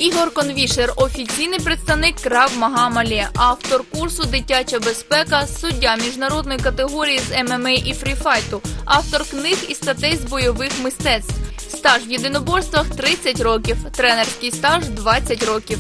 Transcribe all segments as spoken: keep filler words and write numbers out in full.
Ігор Конвішер – офіційний представник Крав Мага Малі, автор курсу «Дитяча безпека», суддя міжнародної категорії з ем ем а і фріфайту, автор книг і статей з бойових мистецтв. Стаж в єдиноборствах – тридцять років, тренерський стаж – двадцять років.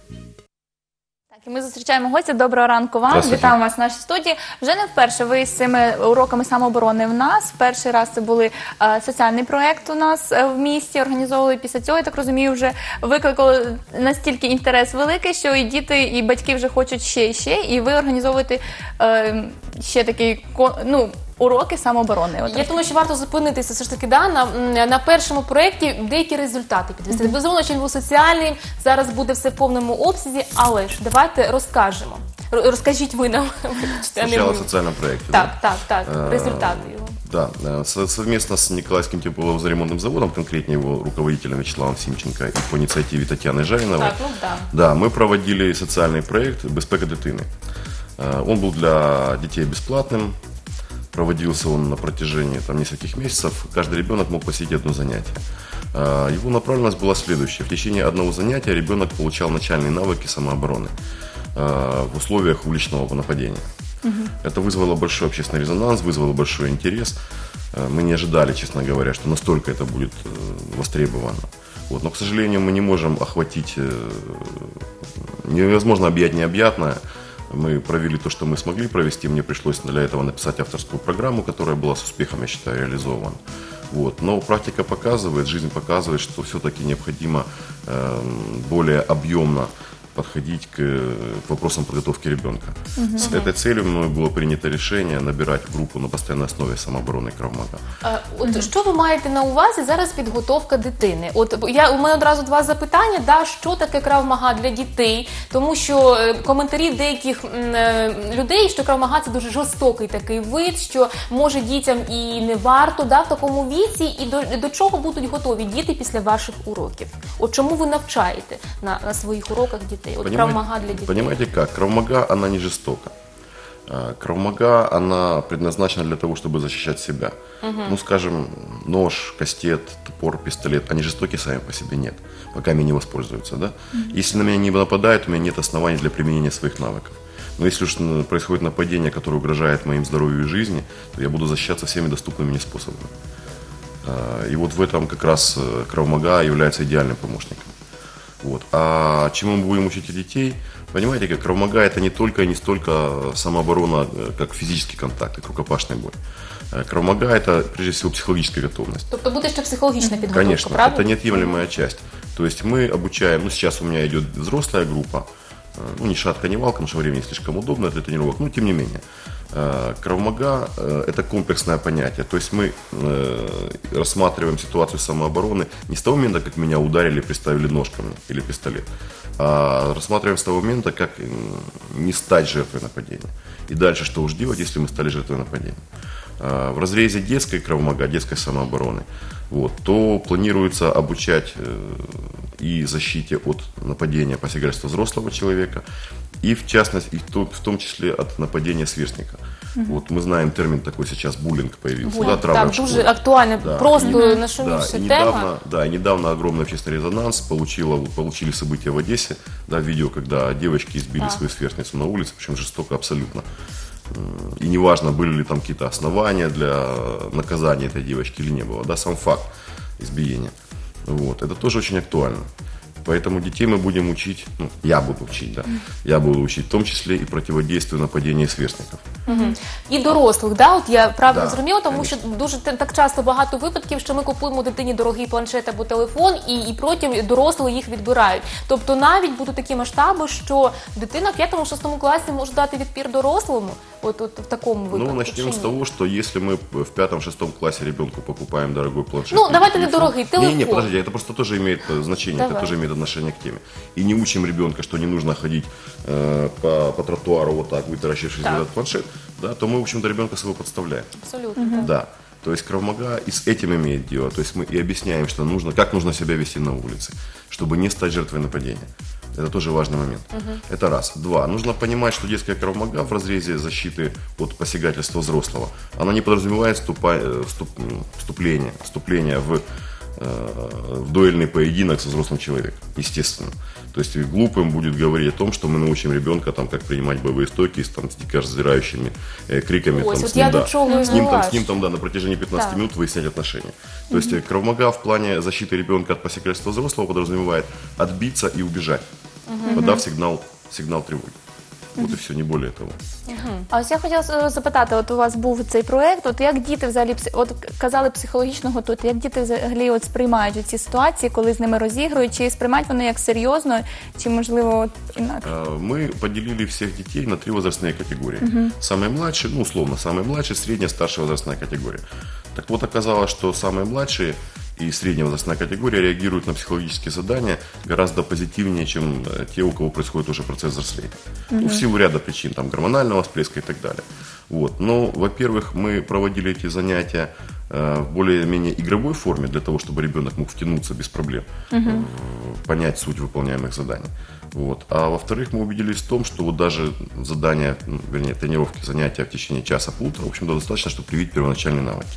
І ми зустрічаємо гостя. Доброго ранку вам. Вітаємо вас в нашій студії. Вже не вперше ви з цими уроками самооборони в нас. Перший раз це були е, соціальний проєкт у нас в місті, організовували. Після цього, я так розумію, вже викликали настільки інтерес великий, що і діти, і батьки вже хочуть ще і ще. І ви організовуєте е, ще такий, ну, уроки самооборони. Я думаю, що варто зупинитися все ж таки да, на, на першому проєкті, деякі результати підвести. Mm-hmm. Безумовно, що він був соціальним, зараз буде все в повному обсязі, але ж давайте розкажемо. Розкажіть ви нам. Сначала о социальном проекте. Так, да? так, так, результаты его. Да, совместно с Николаевским тепловозремонтным заводом, конкретнее его руководителем Вячеславом Симченко и по инициативе Татьяны Жариновой, так, ну, да. Да, мы проводили социальный проект «Безпека дитини». Он был для детей бесплатным. Проводился он на протяжении там, нескольких месяцев. Каждый ребенок мог посетить одно занятие. Его направленность была следующая. В течение одного занятия ребенок получал начальные навыки самообороны в условиях уличного нападения. Угу. Это вызвало большой общественный резонанс, вызвало большой интерес. Мы не ожидали, честно говоря, что настолько это будет востребовано. Вот. Но, к сожалению, мы не можем охватить, невозможно объять необъятное. Мы провели то, что мы смогли провести. Мне пришлось для этого написать авторскую программу, которая была с успехом, я считаю, реализована. Вот. Но практика показывает, жизнь показывает, что все-таки необходимо э, более объемно подходить к, к вопросам подготовки ребенка. Угу. С этой целью мною было принято решение набирать группу на постоянной основе самооборони Крав Мага. А, от що ви маєте на увазі зараз підготовка дитини? От я у мене одразу два запитання, да, що таке Крав Мага для дітей? Тому що е, коментарі деяких е, людей, що Крав Мага це дуже жорстокий такий вид, що може дітям і не варто, да, в такому віці, і до, до чого будуть готові діти після ваших уроків? От чому ви навчаєте на, на своїх уроках дітей? Вот Крав Мага для детей. Понимаете как? Крав Мага, она не жестока. Крав Мага, она предназначена для того, чтобы защищать себя. Угу. Ну, скажем, нож, кастет, топор, пистолет, они жестокие сами по себе нет, пока ими не воспользуются, да? Угу. Если на меня не нападают, у меня нет оснований для применения своих навыков. Но если уж происходит нападение, которое угрожает моим здоровью и жизни, то я буду защищаться всеми доступными мне способами. И вот в этом как раз Крав Мага является идеальным помощником. Вот. А чему мы будем учить детей? Понимаете, как Крав Мага это не только и не столько самооборона, как физический контакт, как рукопашный бой. Крав Мага это прежде всего психологическая готовность. Тобто буде ще психологічна підготовка, конечно, правильно? Это неотъемлемая часть. То есть мы обучаем, ну сейчас у меня идет взрослая группа, ну ни шатка, ни валка, потому что время не слишком удобно для тренировок, но тем не менее. Крав Мага это комплексное понятие, то есть мы рассматриваем ситуацию самообороны не с того момента, как меня ударили, приставили нож ко мне или пистолет, а рассматриваем с того момента, как не стать жертвой нападения. И дальше что уж делать, если мы стали жертвой нападения. В разрезе детской Крав Мага, детской самообороны, вот, то планируется обучать и защите от нападения посягательства взрослого человека, и в частности, и в, том, в том числе от нападения сверстника. Mm-hmm. Вот мы знаем термин такой сейчас, буллинг появился. Буллинг, да, так, дуже актуально, да, просто и, нашумевшая да, тема. Недавно, да, и недавно огромный общественный резонанс получило, получили события в Одессе, да, видео, когда девочки избили да. свою сверстницу на улице, причем жестоко абсолютно. И неважно, были ли там какие-то основания для наказания этой девочки или не было, да, сам факт избиения. Вот, это тоже очень актуально. Поэтому детей мы будем учить, ну, я буду учить, да, я буду учить, в том числе и противодействию нападения сверстників. Угу. І дорослих, да, от я правильно да, зрозуміла, тому конечно. що дуже так часто багато випадків, що ми купуємо дитині дорогий планшет або телефон, і, і потім дорослі їх відбирають. Тобто навіть будуть такі масштаби, що дитина в п'ятому-шостому класі може дати відпір дорослому, от, от в такому випадку. Ну, начнем с того, что если мы в пятом-шестом классе ребенку покупаем дорогой планшет... Ну, давайте не дорогий, телефон. Не, не, подождите, это просто тоже имеет значение, Давай. это тоже имеет отношение к теме. И не учим ребенка, что не нужно ходить э, по, по тротуару вот так, вытаращившись в этот планшет, да, то мы, в общем-то, ребенка своего подставляем. Абсолютно. Угу. Да. То есть Крав Мага и с этим имеет дело. То есть мы и объясняем, что нужно, как нужно себя вести на улице, чтобы не стать жертвой нападения. Это тоже важный момент. Угу. Это раз. Два. Нужно понимать, что детская Крав Мага в разрезе защиты от посягательства взрослого, она не подразумевает вступа, вступ, вступление, вступление в в дуэльный поединок со взрослым человеком, естественно. То есть глупым будет говорить о том, что мы научим ребенка, там, как принимать боевые стойки с, там, с дико раздирающими э, криками. Ой, там, вот с, ним, я да, до чего с, ним, там, с ним вела. там, да, на протяжении пятнадцати Да. минут выяснять отношения. То есть mm-hmm. Krav Maga в плане защиты ребенка от посягательства взрослого подразумевает отбиться и убежать, mm-hmm. подав сигнал, сигнал тревоги. Вот і все, не более того. А ось я хотіла е, запитати, от у вас був цей проєкт, от як діти взагалі, пси- от казали психологічно готують, як діти взагалі от сприймають ці ситуації, коли з ними розігрують, чи сприймають вони як серйозно, чи можливо от інакше? Э, Мы поделили всех детей на три возрастные категории. Mm-hmm. Самые младшие, ну условно, самые младшие, средняя, старшая возрастная категория. Так вот, оказалось, что самые младшие и средняя возрастная категория реагируют на психологические задания гораздо позитивнее, чем э, те, у кого происходит уже процесс взросления. Mm-hmm. Ну, в силу ряда причин, там, гормонального всплеска и так далее. Вот. Но, во-первых, мы проводили эти занятия э, в более-менее игровой форме, для того, чтобы ребенок мог втянуться без проблем, mm-hmm. в, понять суть выполняемых заданий. Вот. А во-вторых, мы убедились в том, что вот даже задания, ну, вернее, тренировки, занятия в течение часа-полутора, в общем-то, достаточно, чтобы привить первоначальные навыки.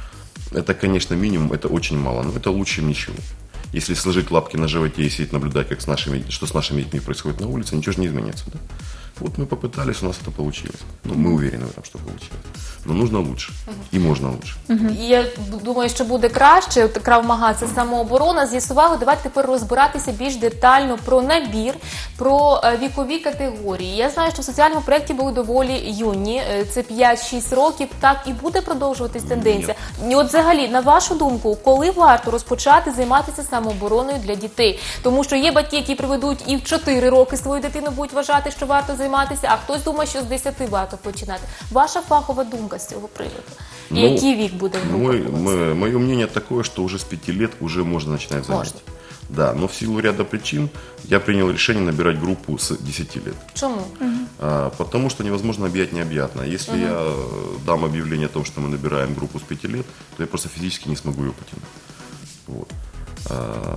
Это, конечно, минимум, это очень мало, но это лучше, чем ничего. Если сложить лапки на животе и сидеть наблюдать, как с нашими, что с нашими детьми происходит на улице, ничего же не изменится. Да? Вот мы попытались, у нас это получилось. Ну, мы уверены в этом, что получилось. Но нужно лучше. І можна лучше. І я думаю, що буде краще. От Krav Maga – це самооборона. З'ясували, давайте тепер розбиратися більш детально про набір, про е, вікові категорії. Я знаю, що в соціальному проєкті були доволі юні. Е, Це п'ять-шість років. Так і буде продовжуватись тенденція. І от взагалі, на вашу думку, коли варто розпочати займатися самообороною для дітей? Тому що є батьки, які приведуть і в чотири роки свою дитину будуть вважати, що варто займатися, а хтось думає, що з десяти варто починати. Ваша фахова думка з цього приводу? І Ну, який вік буде в групах? Мой, у вас? мо- мое мнение такое, что уже с пяти лет уже можно начинать занятия. Да, но в силу ряда причин я принял решение набирать группу с десяти лет. Чому? А, потому что невозможно объять необъятно. Если я э, дам объявление о том, что мы набираем группу с пяти лет, то я просто физически не смогу ее потянуть. Вот. А,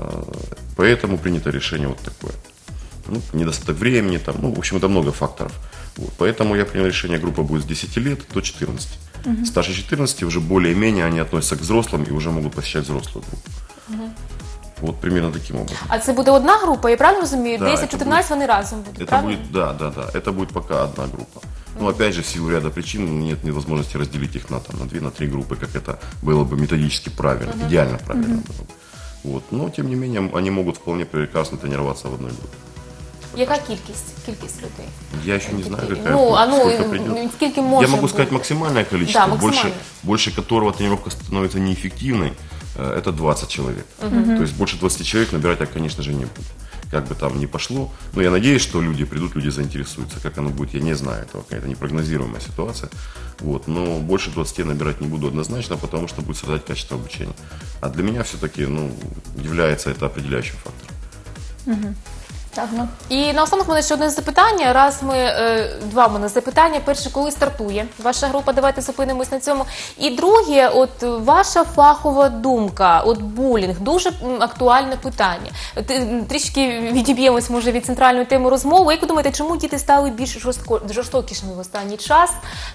поэтому принято решение вот такое. Ну, недостаток времени, там, ну, в общем, это много факторов. Вот. Поэтому я принял решение, группа будет с десяти лет до четырнадцати. Угу. Старше четырнадцати уже более-менее они относятся к взрослым и уже могут посещать взрослую группу. Угу. Вот примерно таким образом. А це буде одна група, я правильно розумію? Да, десять-чотирнадцять вони разом будуть, Это правильно? будет, да, да, да. Это будет пока одна группа. Но опять же, в силу ряда причин нет невозможности разделить их на, там, на две, на три группы, как это было бы методически правильно, uh-huh. идеально правильно uh-huh. было бы. Вот. Но, тем не менее, они могут вполне прекрасно тренироваться в одной группе. Яка кількість, кількість людей? Я еще не знаю, какая, Ну, а ну, сколько придет. скільки може Я могу сказать бути? максимальное количество, Да, больше, максимальное. больше которого тренировка становится неэффективной, э, это двадцать человек. Uh-huh. То есть больше двадцати человек набирать я, конечно же, не буду. Как бы там ни пошло. Но я надеюсь, что люди придут, люди заинтересуются. Как оно будет, я не знаю. Это какая-то непрогнозируемая ситуация. Вот. Но больше двадцати набирать не буду однозначно, потому что будет страдать качество обучения. А для меня все-таки, ну, является это определяющим фактором. Угу. Так, ну. І наостанок в мене ще одне запитання. Раз ми, е, два в мене запитання. Перше, коли стартує ваша група, давайте зупинимось на цьому. І друге, от ваша фахова думка, от булінг, дуже м, актуальне питання. Ти- Трішки відіб'ємось, може, від центральної теми розмови. Як ви думаєте, чому діти стали більш жорстко, жорстокішими в останній час?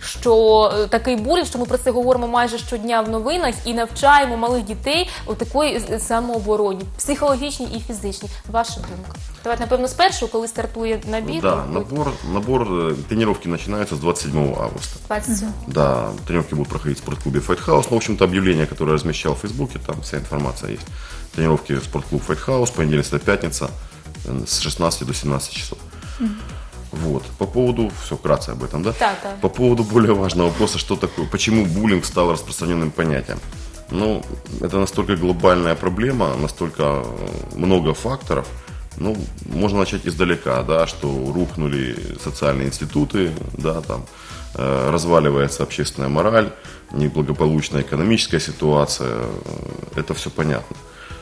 Що е, такий булінг, що ми про це говоримо майже щодня в новинах і навчаємо малих дітей у такої з- самообороні, психологічній і фізичній. Ваша думка? Давайте, напевно, спершу, коли стартує набір. Да, мабуть, набор, набор э, тренировки начинаются с двадцать седьмого августа. двадцять сьомого. Да, тренировки будут проходить в спортклубе Fight House. Ну, в общем-то, объявление, которое я размещал в Фейсбуке, там вся информация есть. Тренировки в спортклуб Fight House, понедельник до пятница, э, с шестнадцати до семнадцати часов. Вот. По поводу, все, вкратце об этом, да? Да, да. По поводу более важного вопроса, что такое, почему буллинг стал распространенным понятием. Ну, это настолько глобальная проблема, настолько э, много факторов. Ну, можно начать издалека, да, что рухнули социальные институты, да, там э, разваливается общественная мораль, неблагополучная экономическая ситуация, э, это все понятно.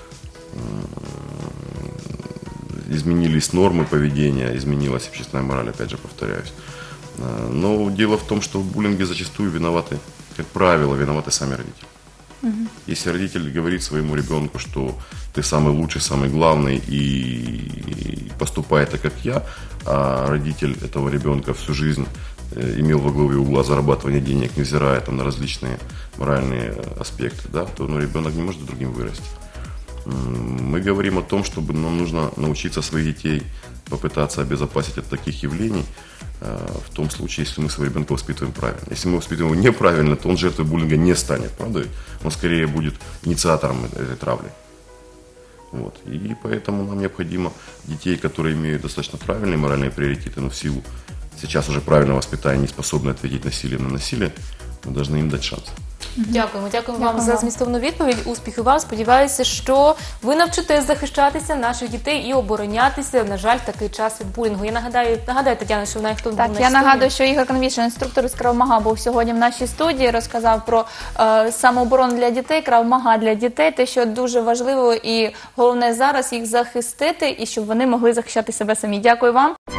Изменились нормы поведения, изменилась общественная мораль, опять же повторяюсь. Э, Но дело в том, что в буллинге зачастую виноваты, как правило, виноваты сами родители. Если родитель говорит своему ребенку, что ты самый лучший, самый главный и поступай так, как я, а родитель этого ребенка всю жизнь э, имел во главе угла зарабатывание денег, невзирая там, на различные моральные аспекты, да, то ну, ребенок не может другим вырасти. М, Мы говорим о том, чтобы нам нужно научиться своих детей попытаться обезопасить от таких явлений, э, в том случае, если мы своего ребенка воспитываем правильно. Если мы воспитываем его неправильно, то он жертвой буллинга не станет, правда? Он скорее будет инициатором этой травли. Вот. И поэтому нам необходимо детей, которые имеют достаточно правильные моральные приоритеты, но в силу сейчас уже правильного воспитания не способны ответить насилием на насилие, мы должны им дать шанс. Дякуємо, дякуємо вам Дякую за вам. змістовну відповідь. Успіхів вам. Сподіваюся, що ви навчите захищатися наших дітей і оборонятися. На жаль, такий час від булінгу. Я нагадаю, нагадаю Тетяна, що вона хто Так, був я на нагадую, що Ігор Конвішин, інструктор з Крав-Мага, був сьогодні в нашій студії, розказав про е, самооборону для дітей, Крав-Мага для дітей, те, що дуже важливо і головне зараз їх захистити, і щоб вони могли захищати себе самі. Дякую вам.